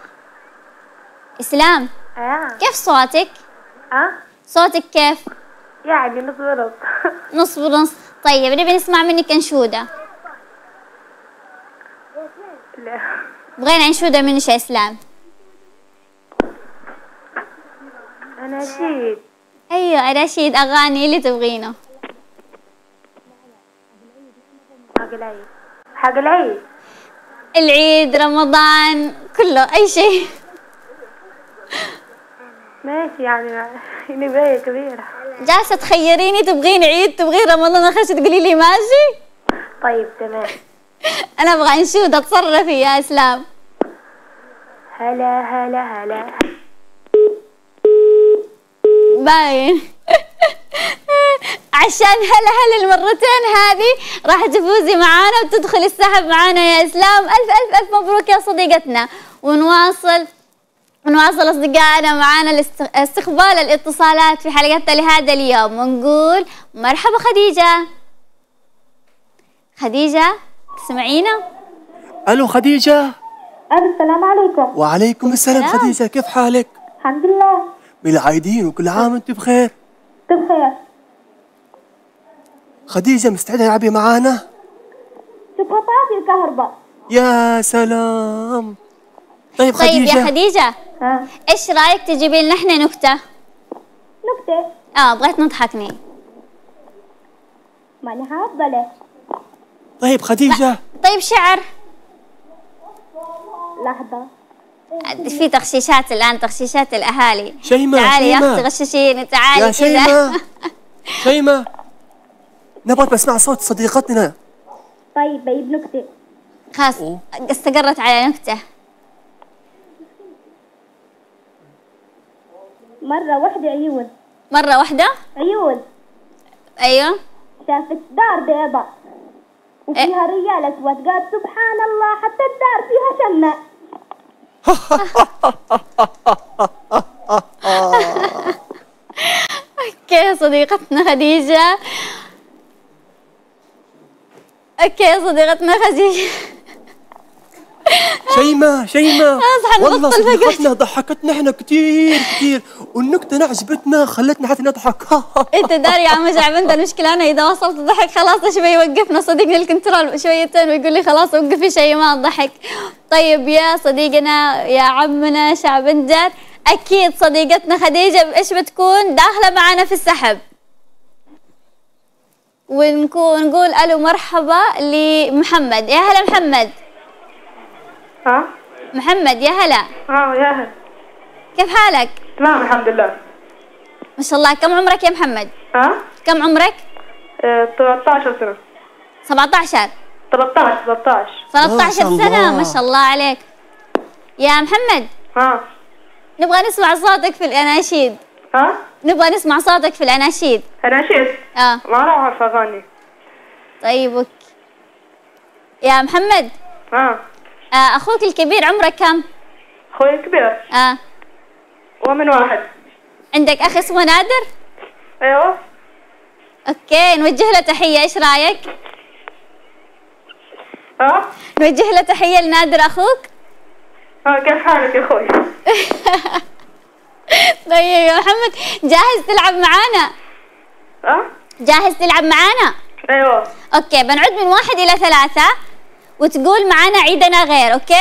إسلام كيف صوتك؟ صوتك كيف؟ يعني نص ونص. نص ونص. طيب نبي نسمع منك أنشودة. لا. بغينا أنشودة منك يا إسلام. أناشيد. أيوة أناشيد أغاني اللي تبغينه. حق العيد. العيد رمضان كله أي شيء. ماشي يعني نباية كبيرة. جالسة تخيريني تبغين عيد تبغين رمضان أخش تقولي لي ماشي؟ طيب تمام. أنا أبغى أنشودة تصرفي يا إسلام. هلا هلا هلا. باين. عشان هلا المرتين هذه راح تفوزي معانا وتدخل السحب معانا يا إسلام. ألف مبروك يا صديقتنا. ونواصل أصدقائنا معانا استقبال الاتصالات في حلقتنا لهذا اليوم، ونقول مرحبا خديجة تسمعينا؟ ألو خديجة. السلام عليكم. وعليكم السلام خديجة، كيف حالك؟ الحمد لله. بالعايدين وكل عام وانت بخير. بخير. خديجة مستعدة تلعبي معانا؟ تبغى طافي الكهرباء. يا سلام. طيب طيب خديجة. يا خديجة، ها ايش رايك تجيبي لنا احنا نكتة؟ نكتة؟ بغيت نضحكني. ماني حافظة ليه. طيب خديجة. طيب شعر. لحظة. في تغشيشات الآن، تغشيشات الأهالي. شيماء، تعالي يا شيماء. أختي غششيني، تعالي يا كذا. شيماء. شيماء، نبغى نسمع صوت صديقتنا. طيب بجيب نكتة. خلاص استقرت على نكتة. مرة واحدة عيون. مرة واحدة. عيون. أيوه. شافت دار بيضة وفيها رجال أسود، قال سبحان الله حتى الدار فيها شمة. اوكي صديقتنا خديجة. اوكي صديقتنا خديجة. شيماء، شيماء، حنبطل والله فقط. صديقتنا ضحكتنا احنا كثير كثير، والنكتة عجبتنا خلتنا حتى نضحك. انت داري يا عم جعبنت المشكلة انا اذا وصلت ضحك خلاص شوي يوقفنا صديقنا الكنترول شويتين ويقول لي خلاص وقفي شيماء ضحك. طيب يا صديقنا يا عمنا شعبندر، اكيد صديقتنا خديجة ايش بتكون داخلة معنا في السحب، ونقول الو مرحبا لمحمد. يا هلا محمد. ها محمد يا هلا. يا هلا. كيف حالك؟ تمام الحمد لله. ما شاء الله. كم عمرك يا محمد؟ كم عمرك؟ 13 سنة. 17. 13 13 شاء سنة. الله. ما شاء الله عليك يا محمد. نبغى نسمع صوتك في الأناشيد. نبغى نسمع صوتك في الأناشيد. أناشيد؟ ما أعرف أغني. طيب اوكي يا محمد. أخوك الكبير عمرك كم؟ أخوي الكبير ومن واحد. عندك أخ اسمه نادر؟ أيوه. اوكي نوجه له تحية، ايش رايك؟ نوجه له تحية لنادر أخوك؟ كيف حالك يا أخوي؟ طيب يا محمد جاهز تلعب معانا؟ جاهز تلعب معانا؟ أيوه. اوكي بنعد من 1 إلى 3 وتقول معانا عيدنا غير. اوكي؟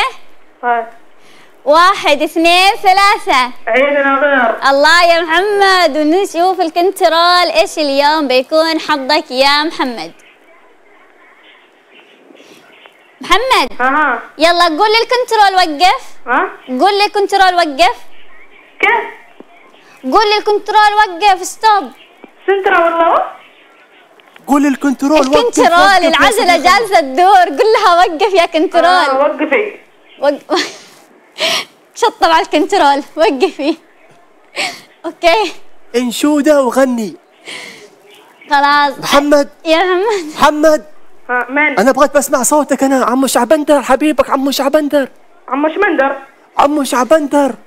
1 2 3. عيدنا غير. الله يا محمد. ونشوف الكنترول ايش اليوم بيكون حظك يا محمد. محمد يلا قول للكنترول وقف. قول للكنترول وقف. كيف؟ قول للكنترول وقف ستوب. سنترا والله. قول للكنترول وقف. الكنترول العجلة جالسة تدور، قل لها وقف يا كنترول. وقفي. شطب على الكنترول وقفي. اوكي انشودة وغني. خلاص محمد. يا محمد. محمد. من؟ أنا بغيت بسمع صوتك أنا. عمو شعبندر حبيبك. عمو شعبندر. عمو شمندر. عمو شعبندر.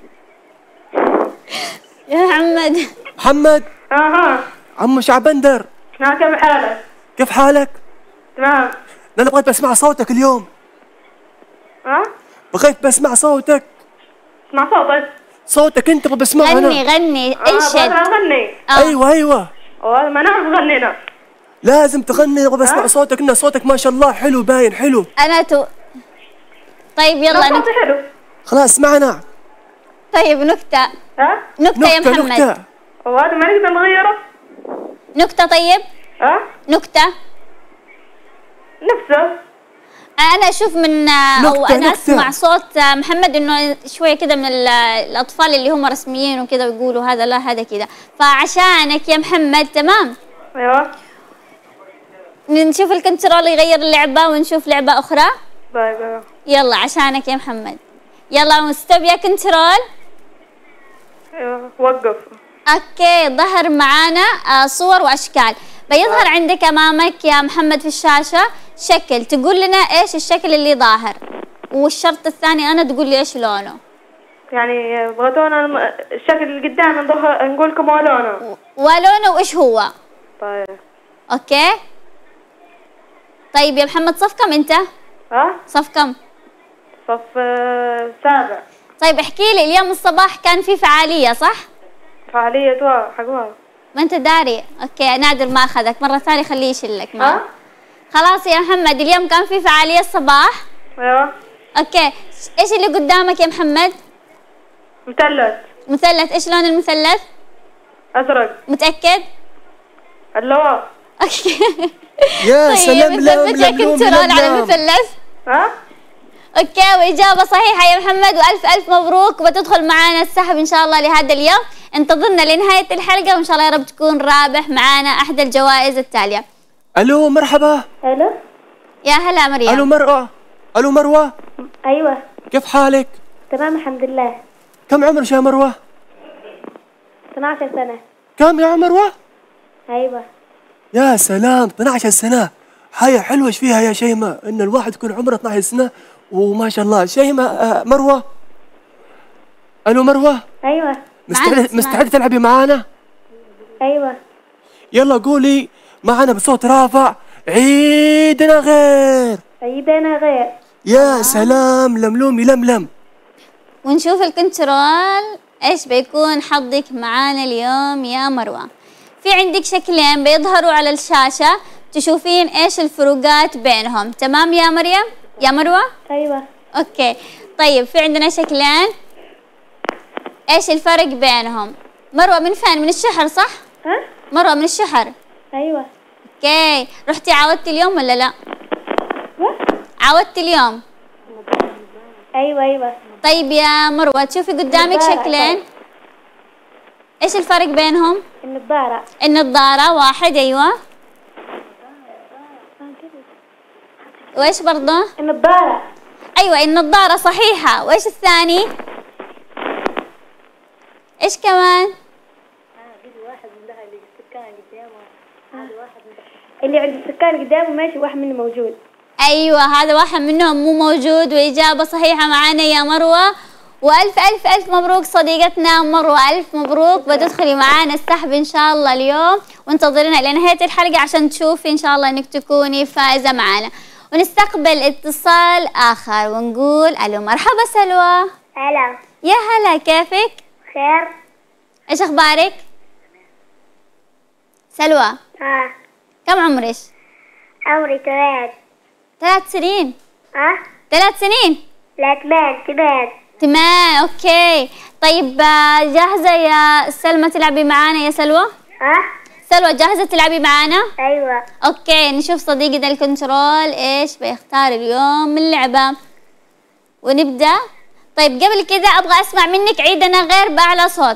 يا محمد. محمد. عمو شعبندر. كيف حالك؟ كيف حالك؟ تمام. أنا بغيت بسمع صوتك اليوم. بغيت بسمع صوتك. اسمع صوتك. صوتك أنت بسمعه أنا. غني انشد. أغني. أيوه. ما نعرف غنينا. لازم تغني. ابغى اسمع صوتك. إن صوتك ما شاء الله حلو باين حلو. طيب يلا صوتي حلو. خلاص اسمعنا. طيب نكتة. نكتة يا محمد. نكتة. وهذا ما نقدر نغيره. نكتة. طيب نكتة نفسه. أنا أشوف من أو أنا أسمع صوت محمد إنه شوية كده من الأطفال اللي هم رسميين وكده ويقولوا هذا لا هذا كده، فعشانك يا محمد. تمام. أيوه. نشوف الكنترول يغير اللعبة ونشوف لعبة أخرى. طيب يلا عشانك يا محمد. يلا مستوب يا كنترول. أيوه وقف. اوكي ظهر معانا صور واشكال. بيظهر عندك امامك يا محمد في الشاشه شكل، تقول لنا ايش الشكل اللي ظاهر، والشرط الثاني انا تقول لي ايش لونه. يعني بغيتونا الشكل اللي قدام نقول لكم ولونه. ولونه وايش هو. طيب اوكي. طيب يا محمد صف كم انت؟ صف كم؟ صف 7. طيب احكي لي اليوم الصباح كان في فعاليه صح؟ فعالية حقوها. ما انت داري. اوكي نادر ما اخذك، مرة ثانية خليه يشلك معه. خلاص يا محمد، اليوم كان في فعالية الصباح. ايوه. اوكي، ايش اللي قدامك يا محمد؟ مثلث. مثلث، ايش لون المثلث؟ ازرق. متأكد؟ الله. اوكي. يا سلام، مثبت لك كنترول على المثلث. اوكي، واجابة صحيحة يا محمد، والف الف مبروك، وبتدخل معانا السحب ان شاء الله لهذا اليوم. انتظرنا لنهاية الحلقة، وان شاء الله يا رب تكون رابح معانا احدى الجوائز التالية. الو مرحبا. الو. يا هلا مريم. الو مروة. الو مروة. ايوه. كيف حالك؟ تمام الحمد لله. كم عمرك يا مروة؟ 12 سنة. كم يا مروة؟ ايوه. يا سلام، 12 سنة. حاجة حلوة. ايش فيها يا شيماء ان الواحد يكون عمره 12 سنة وما شاء الله. شيماء، مروة. الو مروة. ايوه. مستعدة تلعبي معانا؟ ايوه. يلا قولي معانا بصوت رافع: عيدنا غير. عيدنا غير. يا سلام، لملومي لملم. ونشوف الكنترول ايش بيكون حظك معانا اليوم يا مروة. في عندك شكلين بيظهروا على الشاشة، تشوفين ايش الفروقات بينهم. تمام يا مريم؟ يا مروة؟ ايوه. اوكي، طيب في عندنا شكلين، ايش الفرق بينهم؟ مروة من فين؟ من الشحر صح؟ ها؟ مروة من الشحر. ايوه. اوكي، رحتي عاودتي اليوم ولا لا؟ عاودتي اليوم؟ ايوه. طيب يا مروة، تشوفي قدامك شكلين، ايش الفرق بينهم؟ النظارة. النظارة واحد، ايوه. وايش برضه؟ النظارة. ايوه النظارة صحيحة، وايش الثاني؟ ايش كمان؟ اللي عند السكان قدامه ماشي، واحد منه موجود. ايوه هذا واحد منهم مو موجود، واجابة صحيحة معانا يا مروة، والف الف الف مبروك صديقتنا مروة، الف مبروك، بتدخلي معانا السحب ان شاء الله اليوم، وانتظرينا لنهاية الحلقة عشان تشوفي ان شاء الله انك تكوني فائزة معانا. ونستقبل اتصال اخر ونقول الو مرحبا سلوى. هلا. يا هلا، كيفك؟ خير. ايش اخبارك؟ سلوى كم عمرك؟ عمري 3. 3 سنين. 3 سنين؟ لا 8. تمام، اوكي. طيب جاهزة يا سلمى تلعبي معانا يا سلوى؟ سلوى جاهزة تلعبي معانا؟ ايوه. اوكي، نشوف صديقنا الكنترول ايش بيختار اليوم من لعبة ونبدأ. طيب قبل كذا ابغى اسمع منك عيدنا غير بأعلى صوت.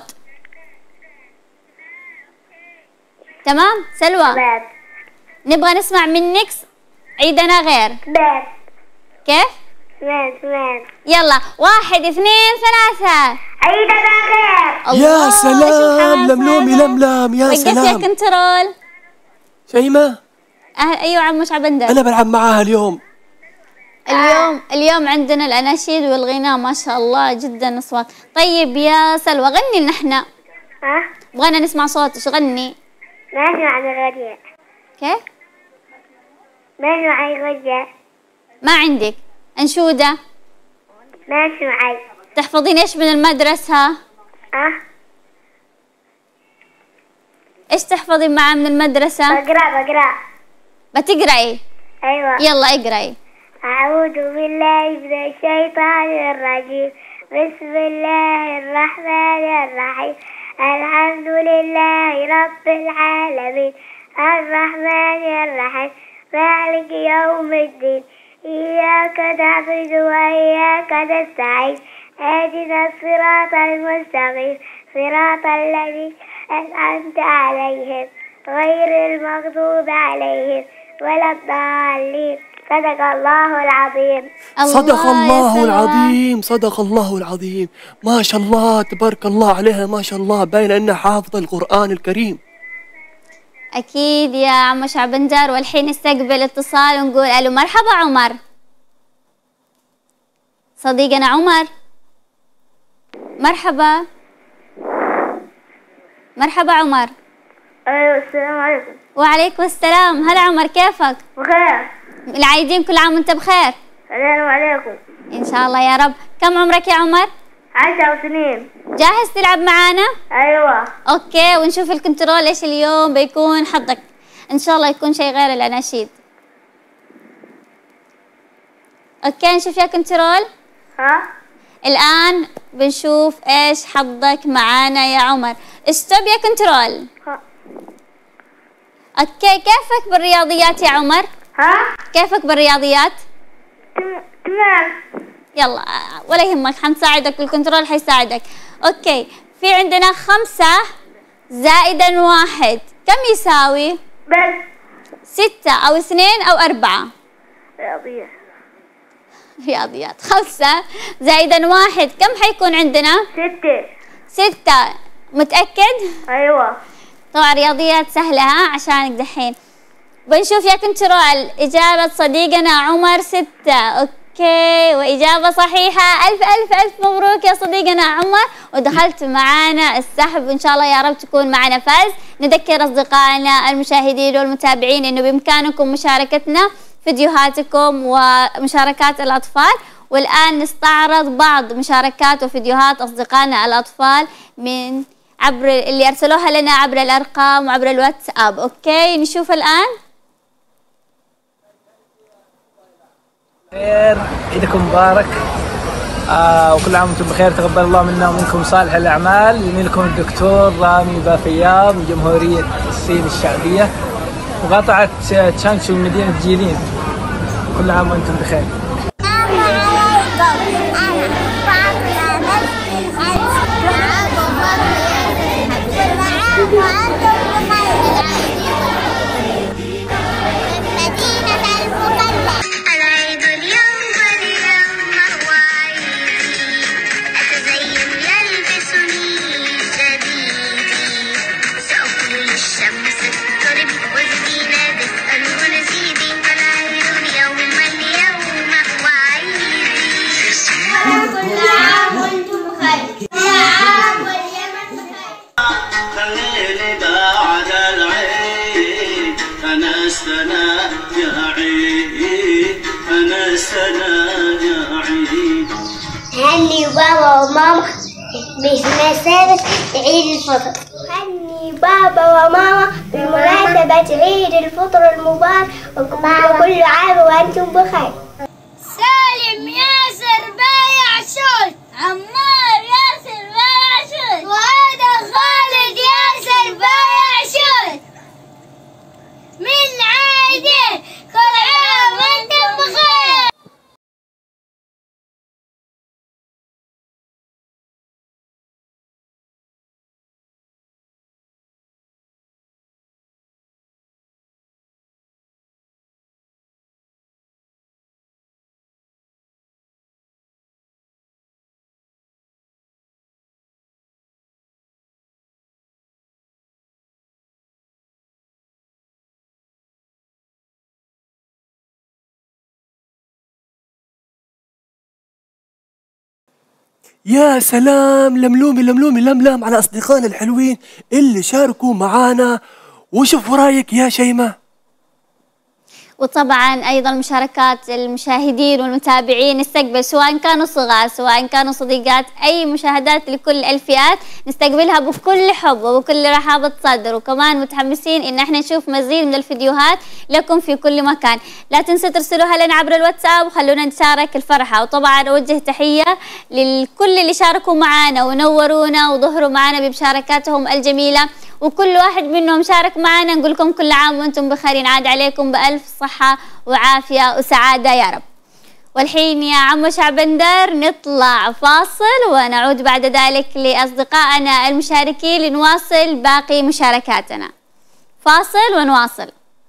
تمام سلوى؟ بات. نبغى نسمع منك عيدنا غير. بات. كيف؟ سمان. يلا 1 2 3. عيدنا غير. يا سلام، لملومي لملم. يا سلام. وقف يا كنترول. شيماء. ايوه عمو شعبندر. انا بلعب معاها اليوم. اليوم عندنا الاناشيد والغناء ما شاء الله جدا اصوات. طيب يا سلوى غني لنا احنا. بغينا نسمع صوتك، غني. ما اسمع الغنية. كيف؟ ما اسمع الغنية. ما عندك انشودة؟ ما اسمع. تحفظين ايش من المدرسة؟ ايش تحفظين معاه من المدرسة؟ بقرأ. بتقرأي؟ ايوه. يلا اقرأي. أعوذ بالله من الشيطان الرجيم. بسم الله الرحمن الرحيم. الحمد لله رب العالمين الرحمن الرحيم مالك يوم الدين إياك نعبد وإياك نستعين اهدنا الصراط المستقيم صراط الذين أنعمت عليهم غير المغضوب عليهم ولا الضالين. صدق الله العظيم. صدق الله العظيم. صدق الله العظيم. ما شاء الله تبارك الله عليها، ما شاء الله باينه انها حافظه القرآن الكريم. اكيد يا عمو شعبندر. والحين نستقبل اتصال ونقول الو مرحبا عمر. صديقنا عمر. مرحبا عمر. ايوه السلام عليكم. وعليكم السلام. هلا عمر كيفك؟ بخير. العايدين كل عام وانت بخير. السلام عليكم. ان شاء الله يا رب. كم عمرك يا عمر؟ 10 سنين. جاهز تلعب معانا؟ أيوة. اوكي، ونشوف الكنترول ايش اليوم بيكون حظك. ان شاء الله يكون شيء غير الاناشيد. اوكي نشوف يا كنترول. ها؟ الان بنشوف ايش حظك معانا يا عمر. ستوب يا كنترول. اوكي، كيفك بالرياضيات يا عمر؟ ها؟ كيفك بالرياضيات؟ تمام. يلا ولا يهمك، حنساعدك، الكنترول حيساعدك. اوكي، في عندنا 5 زائد 1 كم يساوي؟ بس 6 أو 2 أو 4؟ رياضيات. 5 زائد 1 كم حيكون عندنا؟ 6. متأكد؟ أيوة. طبعا رياضيات سهلة ها عشانك دحين. بنشوف يا كنترول إجابة صديقنا عمر 6. اوكي، وإجابة صحيحة. ألف ألف ألف مبروك يا صديقنا عمر، ودخلت معانا السحب، وإن شاء الله يا رب تكون معنا فاز. نذكر أصدقائنا المشاهدين والمتابعين إنه بإمكانكم مشاركتنا فيديوهاتكم ومشاركات الأطفال. والآن نستعرض بعض مشاركات وفيديوهات أصدقائنا الأطفال من عبر اللي أرسلوها لنا عبر الأرقام وعبر الواتساب. أوكي نشوف الآن. خير، عيدكم مبارك وكل عام وانتم بخير. تقبل الله منا ومنكم صالح الاعمال. يمين لكم الدكتور رامي بافياب من جمهوريه الصين الشعبيه، مقاطعه تشانشو من مدينه جيلين. كل عام وانتم بخير. هني بابا وماما بمناسبة عيد الفطر. هني بابا وماما بمناسبة عيد الفطر المبارك، وكل عام وأنتم بخير. سالم ياسر بايع شوت، عمار ياسر بايع شوت، وهذا خالد ياسر بايع شوت من عايدين. كل عام وأنتم بخير. يا سلام، لملومي لملومي لملم على أصدقائنا الحلوين اللي شاركوا معانا. وشوف رايك يا شيماء. وطبعا ايضا مشاركات المشاهدين والمتابعين نستقبل، سواء كانوا صغار سواء كانوا صديقات، اي مشاهدات لكل الفئات نستقبلها بكل حب وبكل رحابة صدر. وكمان متحمسين ان احنا نشوف مزيد من الفيديوهات لكم في كل مكان. لا تنسوا ترسلوها لنا عبر الواتساب وخلونا نشارك الفرحة. وطبعا اوجه تحية للكل اللي شاركوا معنا ونورونا وظهروا معنا بمشاركاتهم الجميلة، وكل واحد منهم شارك معنا. نقول لكم كل عام وانتم بخير، ينعاد عليكم بألف صحة وعافية وسعادة يا رب. والحين يا عمو شعبندر نطلع فاصل ونعود بعد ذلك لأصدقائنا المشاركين لنواصل باقي مشاركاتنا. فاصل ونواصل.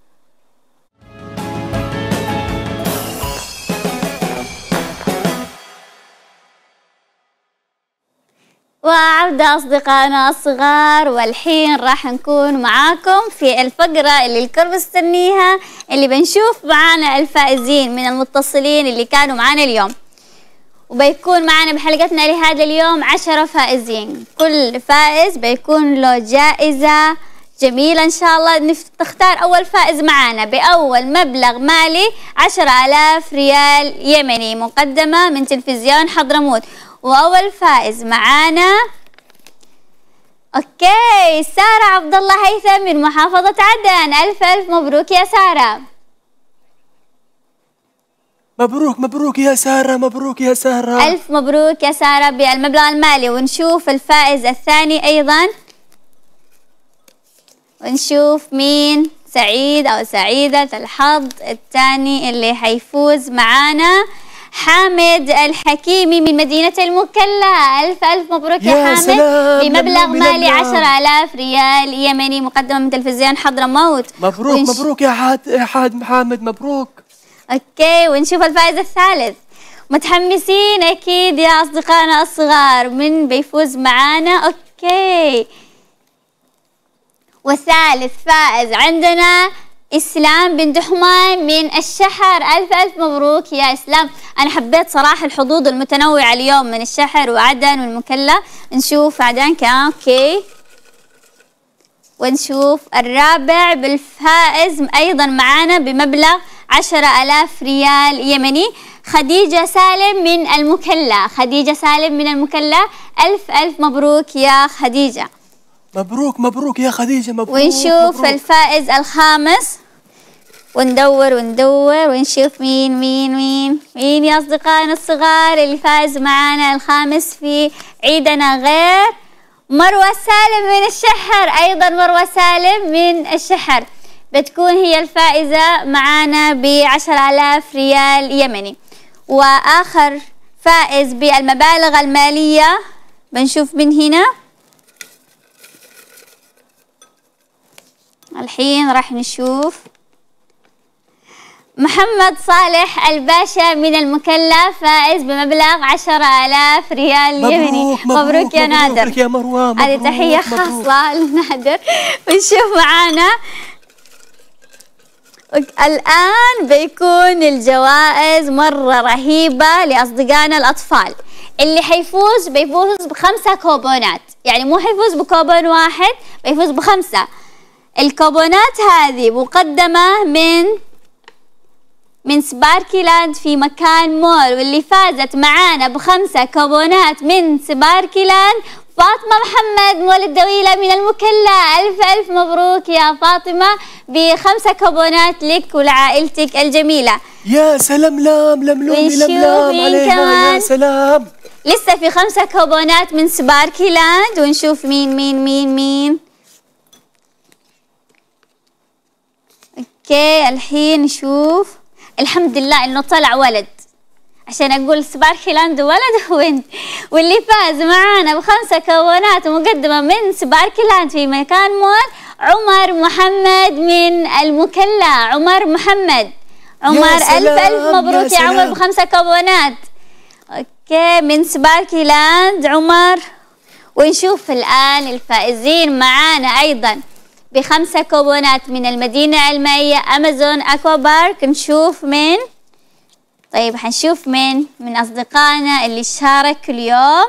وعودة أصدقائنا الصغار، والحين راح نكون معاكم في الفقرة اللي الكل مستنيها، اللي بنشوف معانا الفائزين من المتصلين اللي كانوا معانا اليوم. وبيكون معانا بحلقتنا لهذا اليوم 10 فائزين، كل فائز بيكون له جائزة جميلة إن شاء الله. تختار أول فائز معانا بأول مبلغ مالي 10,000 ريال يمني مقدمة من تلفزيون حضرموت. وأول فائز معانا اوكي، سارة عبد الله هيثم من محافظة عدن، ألف ألف مبروك يا سارة. مبروك مبروك يا سارة، مبروك يا سارة. ألف مبروك يا سارة بالمبلغ المالي. ونشوف الفائز الثاني أيضا، ونشوف مين سعيد أو سعيدة الحظ الثاني اللي حيفوز معانا. حامد الحكيمي من مدينة المكلا، ألف ألف مبروك يا حامد بمبلغ مالي 10,000 ريال يمني مقدمة من تلفزيون حضرموت. مبروك مبروك يا حامد، مبروك. اوكي، ونشوف الفائز الثالث. متحمسين اكيد يا اصدقائنا الصغار من بيفوز معانا. اوكي، والثالث فائز عندنا إسلام بن دحمان من الشحر، ألف ألف مبروك يا إسلام. أنا حبيت صراحة الحظوظ المتنوعة اليوم من الشحر وعدن والمكلا. نشوف عدن كان اوكي، ونشوف الرابع بالفائز أيضا معانا بمبلغ 10,000 ريال يمني، خديجة سالم من المكلا. خديجة سالم من المكلا، ألف ألف مبروك يا خديجة. مبروك مبروك يا خديجة، مبروك. ونشوف مبروك. الفائز الخامس، وندور ونشوف مين يا أصدقائنا الصغار اللي فاز معانا الخامس في عيدنا غير. مروة سالم من الشحر، أيضا مروة سالم من الشحر بتكون هي الفائزة معانا ب10,000 ريال يمني. وآخر فائز بالمبالغ المالية بنشوف من هنا. الحين راح نشوف محمد صالح الباشا من المكلا، فائز بمبلغ 10,000 ريال يمني. مبروك يا نادر. مبروك يا مروة. هذه تحية خاصة لنادر. ونشوف معانا الآن بيكون الجوائز مرة رهيبة لأصدقائنا الأطفال. اللي حيفوز بيفوز ب5 كوبونات، يعني مو حيفوز بكوبون واحد، بيفوز ب5. الكوبونات هذه مقدمة من سباركي لاند في مكان مول، واللي فازت معانا ب5 كوبونات من سباركي لاند فاطمة محمد مول الدويلة من المكلا. ألف ألف مبروك يا فاطمة ب5 كوبونات لك ولعائلتك الجميلة. يا سلام، لملومي عليها، يا سلام. لسه في 5 كوبونات من سباركي لاند. ونشوف مين. اوكي، الحين نشوف. الحمد لله انه طلع ولد عشان اقول سباركي لاند ولد وبنت. واللي فاز معانا ب5 كوبونات مقدمة من سباركي لاند في مكان مول عمر محمد من المكلا. عمر محمد، عمر ألف ألف مبروك يا عمر ب5 كوبونات. اوكي، من سباركي لاند عمر. ونشوف الآن الفائزين معانا أيضا ب5 كوبونات من المدينة المائية أمازون أكوا بارك. نشوف من طيب حنشوف من أصدقائنا اللي شارك اليوم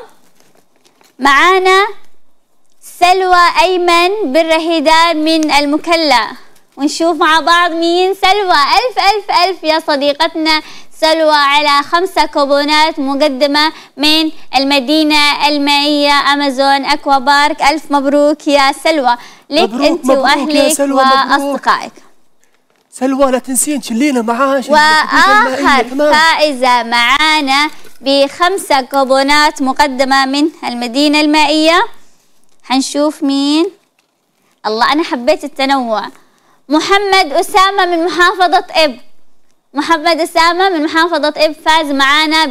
معانا. سلوى أيمن بن رهيدان من المكلا. ونشوف مع بعض مين سلوى. ألف ألف ألف يا صديقتنا سلوى على 5 كوبونات مقدمة من المدينة المائية أمازون أكوا بارك. ألف مبروك يا سلوى لك أنت وأهلك وأصدقائك. سلوى لا تنسين تشلينا معاها. وآخر فائزة معانا ب5 كوبونات مقدمة من المدينة المائية. حنشوف مين. الله، أنا حبيت التنوع. محمد أسامة من محافظة إب. محمد أسامة من محافظة إب فاز معانا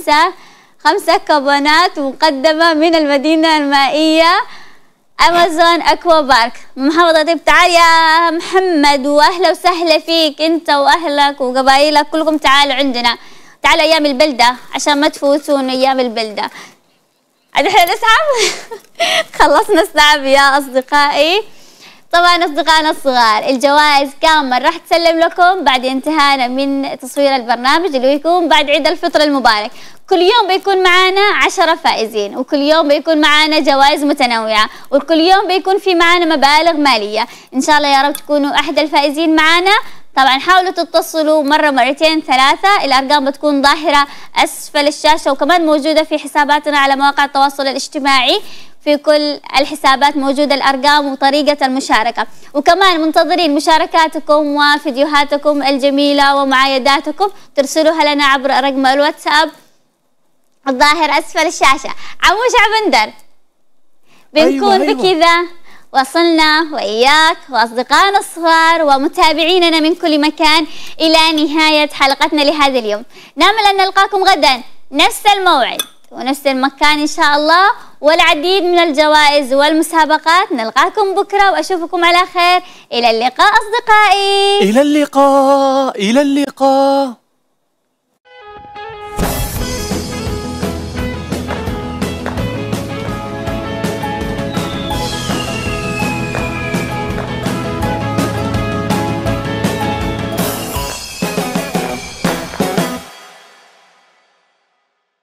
ب5 كوبونات مقدمة من المدينة المائية أمازون أكوا بارك من محافظة إب. تعال يا محمد، وأهلا وسهلا فيك أنت وأهلك وقبائلك كلكم. تعالوا عندنا، تعالوا أيام البلدة عشان ما تفوتون أيام البلدة. الحين نسحب. خلصنا السحب يا أصدقائي. طبعا أصدقائنا الصغار الجوائز كامل راح تسلم لكم بعد انتهائنا من تصوير البرنامج اللي يكون بعد عيد الفطر المبارك. كل يوم بيكون معانا 10 فائزين، وكل يوم بيكون معانا جوائز متنوعة، وكل يوم بيكون في معانا مبالغ مالية. إن شاء الله يا رب تكونوا أحد الفائزين معانا. طبعا حاولوا تتصلوا مرة مرتين 3. الأرقام بتكون ظاهرة أسفل الشاشة، وكمان موجودة في حساباتنا على مواقع التواصل الاجتماعي. في كل الحسابات موجودة الأرقام وطريقة المشاركة، وكمان منتظرين مشاركاتكم وفيديوهاتكم الجميلة ومعايداتكم ترسلوها لنا عبر رقم الواتساب الظاهر أسفل الشاشة. عموش عبندر، بنكون أيوة. بكذا وصلنا وإياك وأصدقائنا الصغار ومتابعيننا من كل مكان إلى نهاية حلقتنا لهذا اليوم. نأمل أن نلقاكم غدا نفس الموعد ونفس المكان إن شاء الله، والعديد من الجوائز والمسابقات. نلقاكم بكرة وأشوفكم على خير. إلى اللقاء أصدقائي. إلى اللقاء. إلى اللقاء.